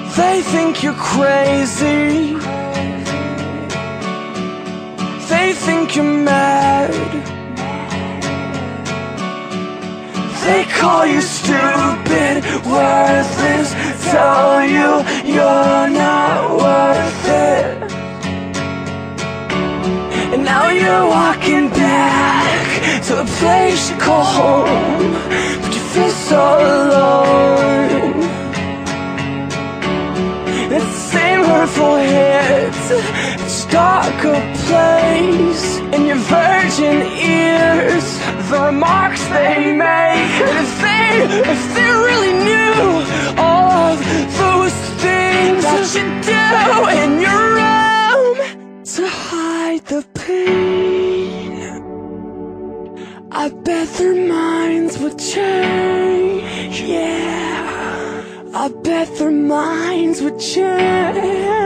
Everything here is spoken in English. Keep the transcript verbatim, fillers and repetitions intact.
They think you're crazy. They think you're mad. They call you stupid, worthless, tell you you're not worth it. And now you're walking back to a place you call home, but you feel so alone. It's the same hurtful hits, it's a darker place. In your virgin ears, the remarks they make. And if they, if they really knew all of those things that you do in your room to hide the pain, I bet their minds would change. Yeah, I bet their minds would change.